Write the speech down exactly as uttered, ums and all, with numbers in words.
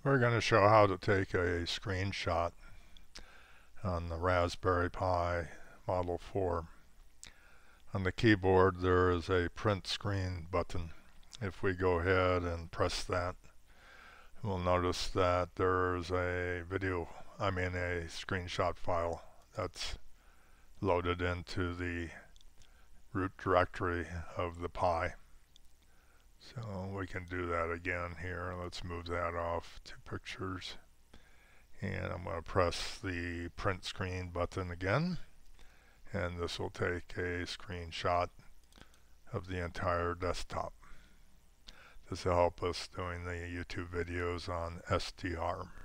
We're going to show how to take a screenshot on the Raspberry Pi Model four. On the keyboard there is a print screen button. If we go ahead and press that, we'll notice that there is a video, I mean a screenshot file that's loaded into the root directory of the Pi. So we can do that again here. Let's move that off to pictures. And I'm going to press the print screen button again. And this will take a screenshot of the entire desktop. This will help us doing the YouTube videos on S D R.